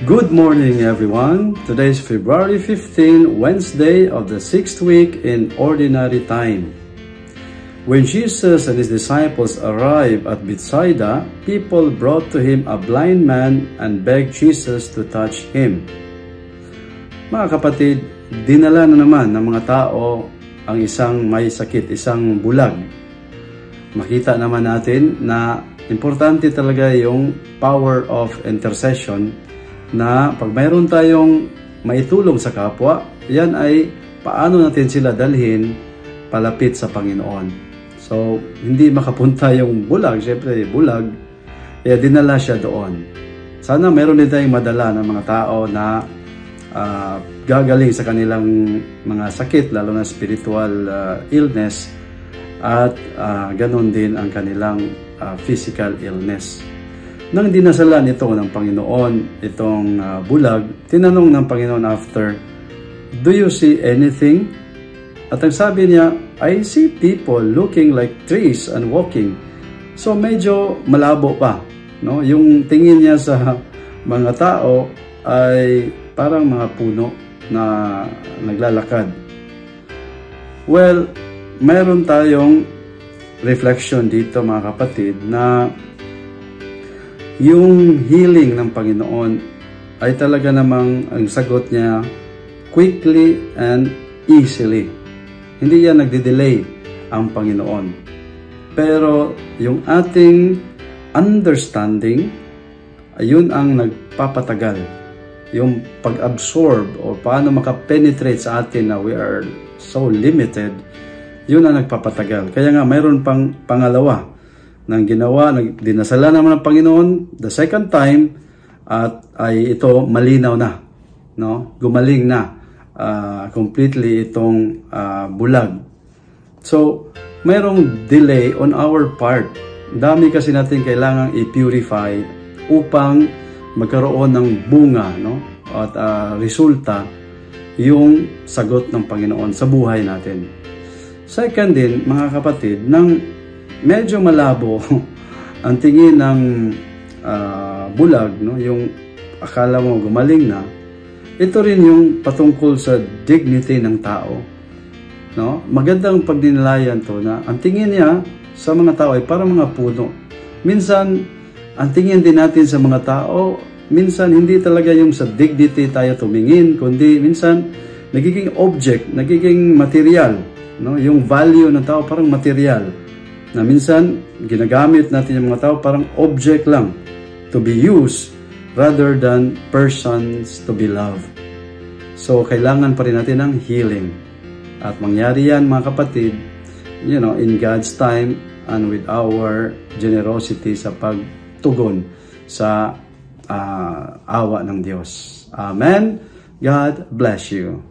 Good morning, everyone. Today is February 15, Wednesday of the 6th week in Ordinary Time. When Jesus and his disciples arrived at Bethsaida, people brought to him a blind man and begged Jesus to touch him. Mga kapatid, dinala na naman ng mga tao ang isang may sakit, isang bulag. Makita naman natin na importante talaga yung power of intercession, na pag mayroon tayong maitulong sa kapwa, yan ay paano natin sila dalhin palapit sa Panginoon. So, hindi makapunta yung bulag, syempre bulag, kaya dinala siya doon. Sana mayroon din tayong madala ng mga tao na gagaling sa kanilang mga sakit, lalo na spiritual illness, at ganon din ang kanilang physical illness. Nang dinasalan ito ng Panginoon, itong bulag, tinanong ng Panginoon after, "Do you see anything?" At ang sabi niya, "I see people looking like trees and walking." So medyo malabo pa, no? Yung tingin niya sa mga tao ay parang mga puno na naglalakad. Well, mayroon tayong reflection dito, mga kapatid, na yung healing ng Panginoon ay talaga namang ang sagot niya quickly and easily. Hindi yan nagde-delay ang Panginoon. Pero yung ating understanding, ayun ang nagpapatagal. Yung pag-absorb o paano makapenetrate sa atin na we are so limited, yun ang nagpapatagal. Kaya nga mayroon pang pangalawa ng ginawa, dinasala naman ng Panginoon the second time, at ay ito malinaw na, no? Gumaling na completely itong bulag. So mayroong delay on our part. Dami kasi natin kailangang i-purify upang magkaroon ng bunga, no? At resulta yung sagot ng Panginoon sa buhay natin. Second din, mga kapatid, nang medyo malabo ang tingin ng bulag, no? Yung akala mo gumaling na, ito rin yung patungkol sa dignity ng tao, no? Magandang pagdinalayan to na ang tingin niya sa mga tao ay parang mga puno. Minsan, ang tingin din natin sa mga tao, minsan hindi talaga yung sa dignity tayo tumingin, kundi minsan nagiging object, nagiging material, no? Yung value ng tao parang material, na minsan ginagamit natin yung mga tao parang object lang to be used rather than persons to be loved. So kailangan pa rin natin ng healing, at mangyari yan, mga kapatid, in God's time and with our generosity sa pagtugon sa awa ng Diyos. Amen. God bless you.